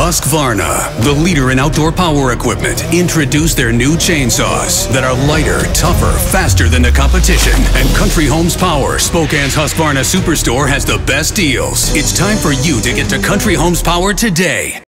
Husqvarna, the leader in outdoor power equipment, introduced their new chainsaws that are lighter, tougher, faster than the competition. And Country Homes Power, Spokane's Husqvarna Superstore, has the best deals. It's time for you to get to Country Homes Power today.